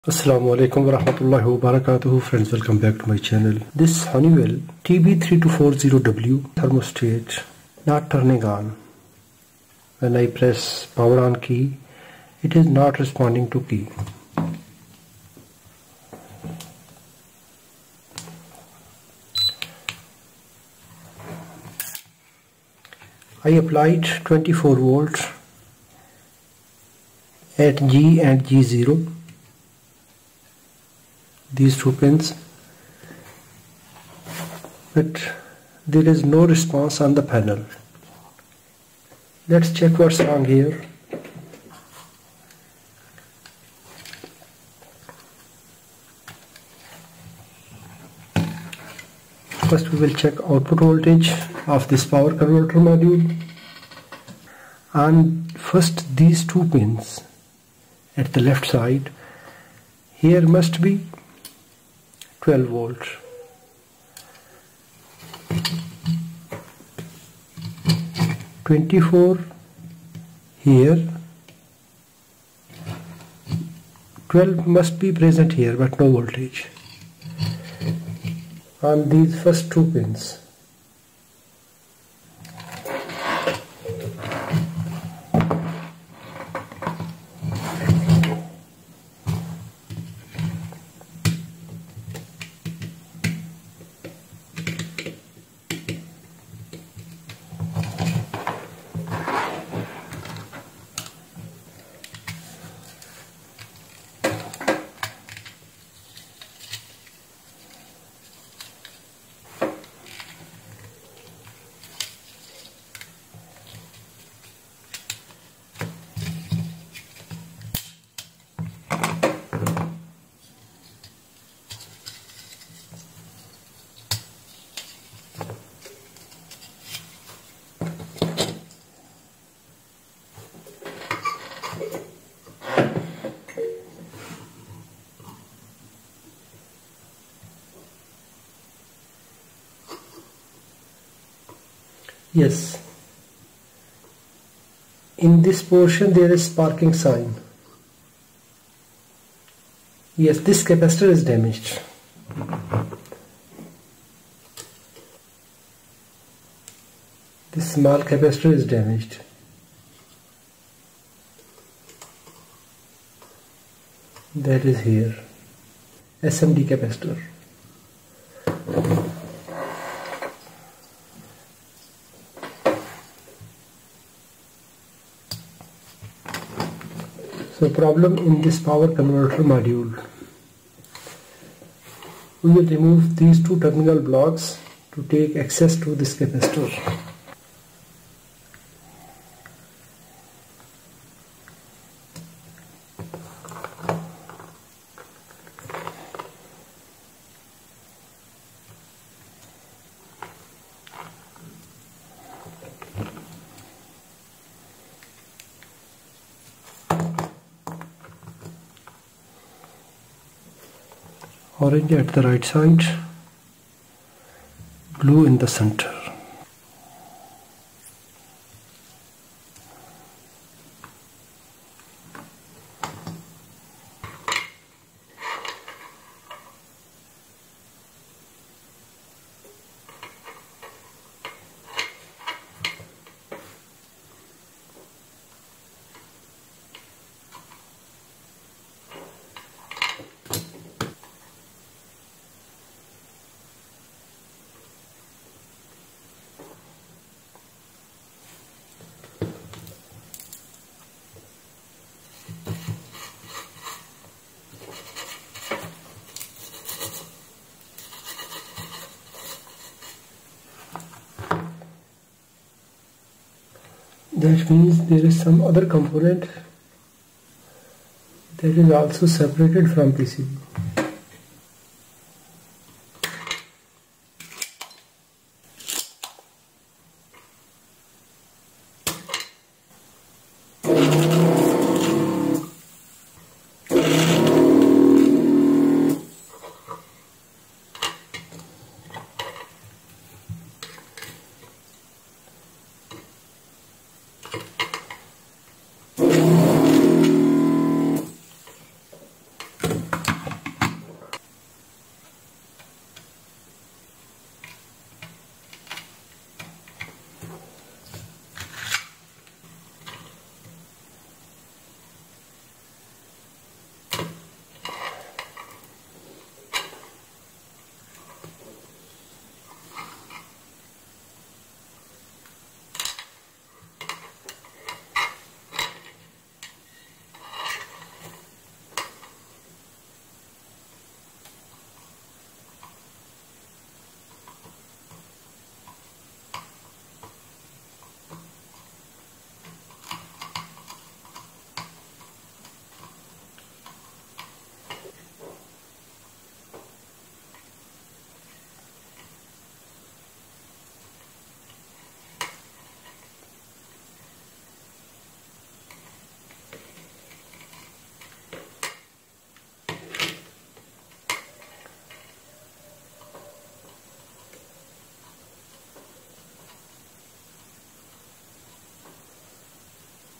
Assalamu alaikum wa rahmatullahi wa barakatuhu. Friends, welcome back to my channel. This Honeywell TB3240W thermostat not turning on. When I press power on key, it is not responding to key. I applied 24 volts at G and G0. These two pins, but there is no response on the panel. Let's check what's wrong here. First we will check output voltage of this power converter module, and first these two pins at the left side, here must be 12 volts. Here 12 must be present here, but no voltage on these first two pins. Yes, in this portion there is sparking sign. Yes, this capacitor is damaged. This small capacitor is damaged. That is here, SMD capacitor. So problem in this power converter module. We will remove these two terminal blocks to take access to this capacitor. Orange at the right side, blue in the center. That means there is some other component that is also separated from PCB.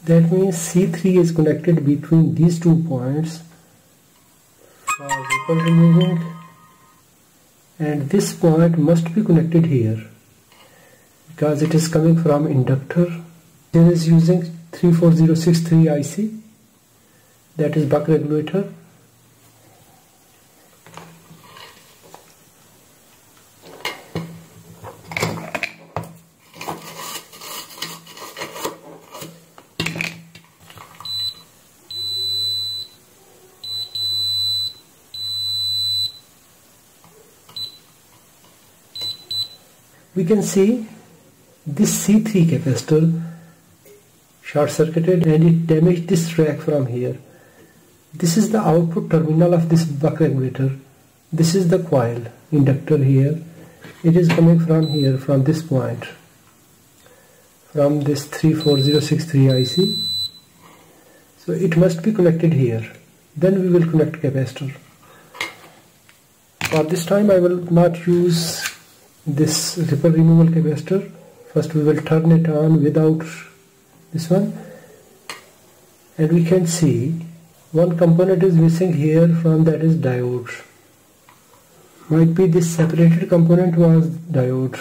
That means C3 is connected between these 2 points for ripple removing, and this point must be connected here because it is coming from inductor. Here is using 34063 IC, that is buck regulator. We can see this C3 capacitor short circuited and it damaged this track from here. This is the output terminal of this buck regulator. This is the coil inductor here. It is coming from here, from this point, from this 34063 IC. So it must be connected here. Then we will connect capacitor. For this time I will not use this ripple removal capacitor. First we will turn it on without this one, and we can see one component is missing here from, that is diode. Might be this separated component was diode.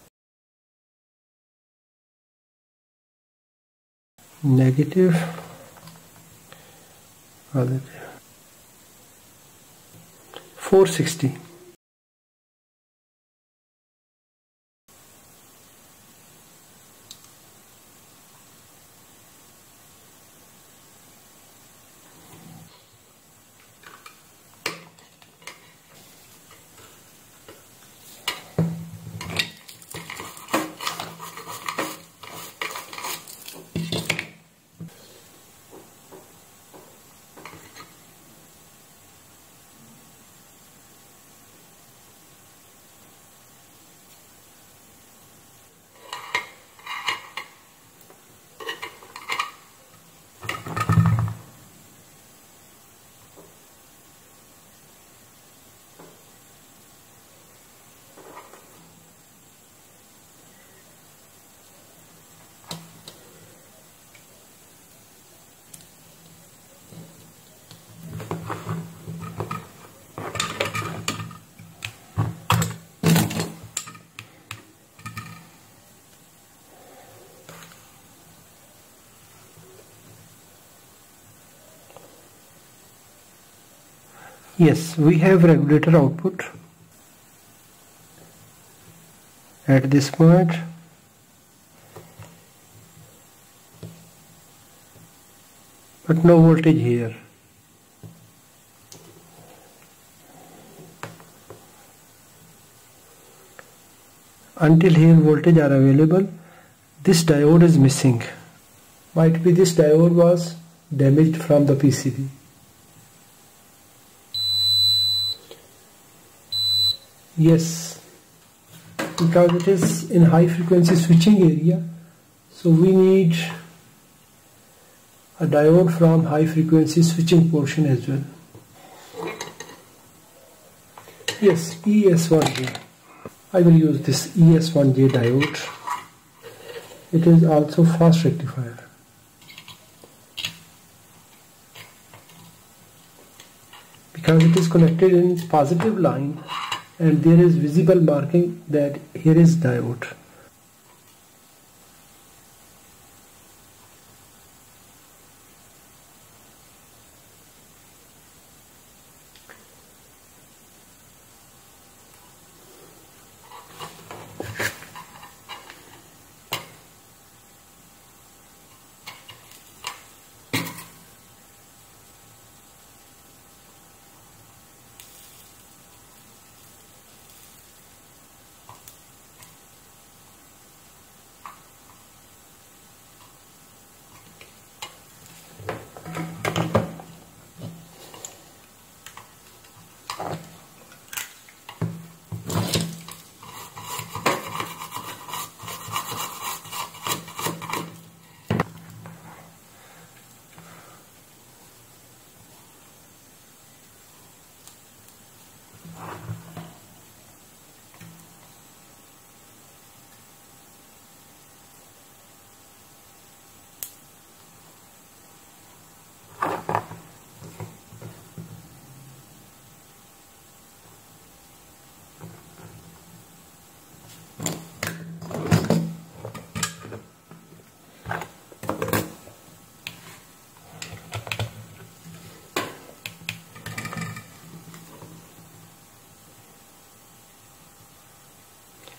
Negative, positive. 460. Yes, we have regulator output at this point. But no voltage here. Until here voltage are available, this diode is missing. Might be this diode was damaged from the PCB. Yes, because it is in high frequency switching area, so we need a diode from high frequency switching portion as well. Yes, ES1J. I will use this ES1J diode. It is also fast rectifier. Because it is connected in positive line and there is visible marking that here is diode.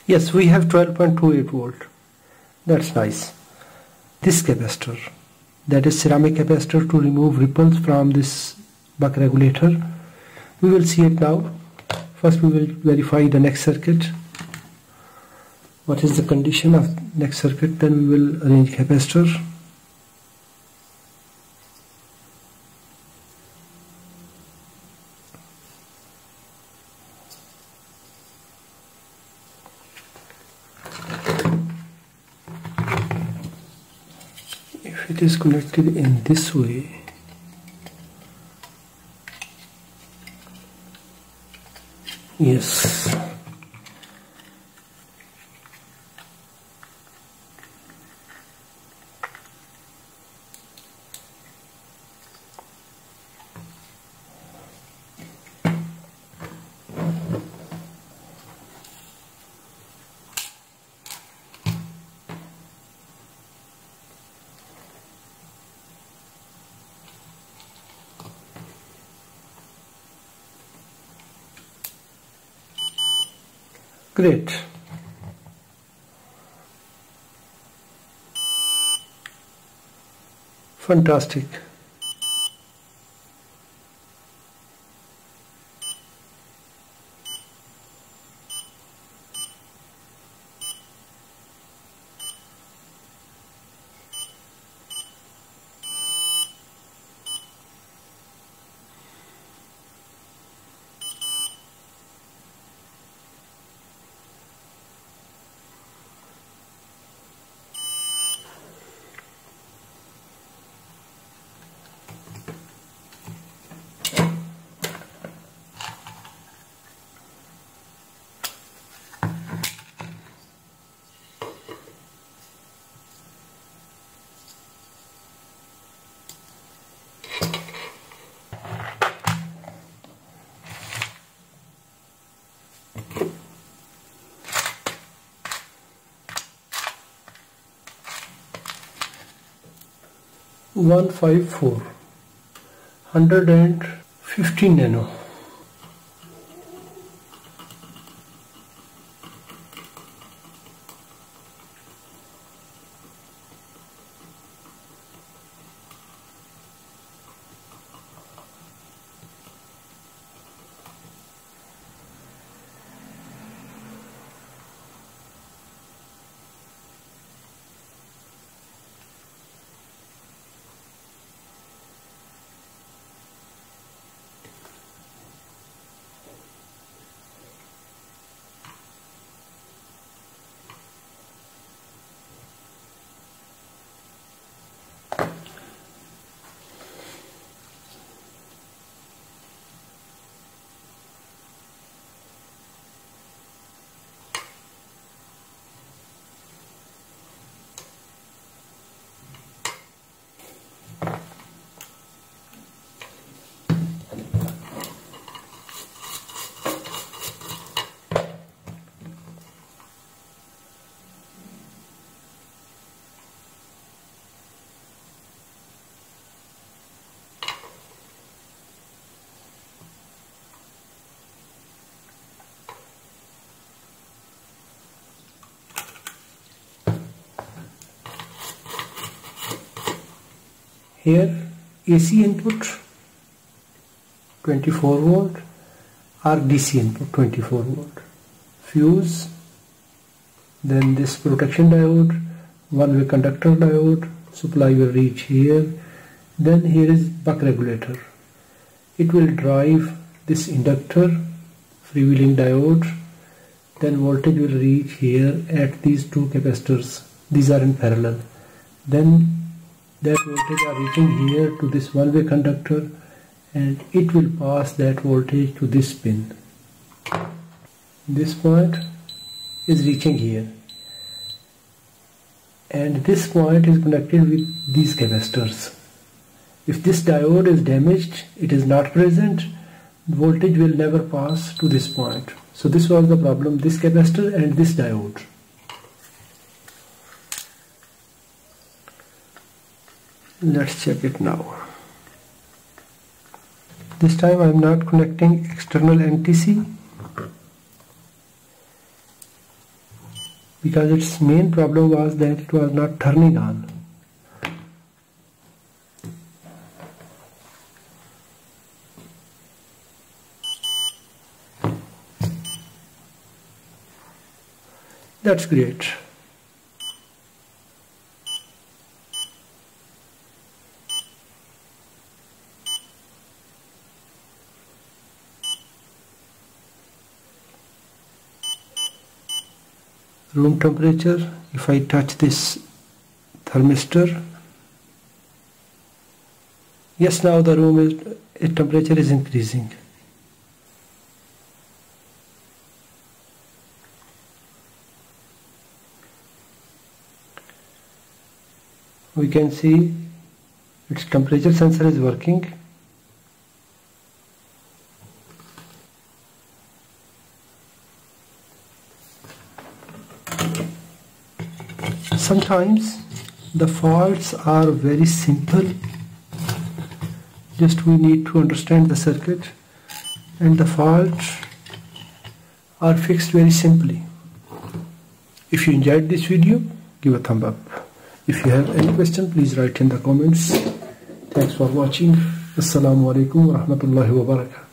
Yes, we have 12.28 volt. That's nice. This capacitor, that is ceramic capacitor to remove ripples from this buck regulator. We will see it now. First we will verify the next circuit. What is the condition of next circuit? Then we will arrange capacitor. If it is connected in this way, yes, great. Fantastic. One five four 150 nano. Here AC input 24 volt or DC input 24 volt. Fuse, then this protection diode, one-way conductor diode, supply will reach here. Then here is buck regulator. It will drive this inductor, freewheeling diode. Then voltage will reach here at these two capacitors. These are in parallel. Then that voltage are reaching here to this one-way conductor, and it will pass that voltage to this pin. This point is reaching here, and this point is connected with these capacitors. If this diode is damaged, it is not present, voltage will never pass to this point. So this was the problem, this capacitor and this diode. Let's check it now. This time I am not connecting external NTC. because its main problem was that it was not turning on. That's great. Room temperature, if I touch this thermistor, yes, now the temperature is increasing. We can see its temperature sensor is working. Sometimes the faults are very simple, just we need to understand the circuit, and the faults are fixed very simply. If you enjoyed this video, give a thumb up. If you have any question, please write in the comments. Thanks for watching. Assalamu alaikum wa rahmatullahi wa barakatuh.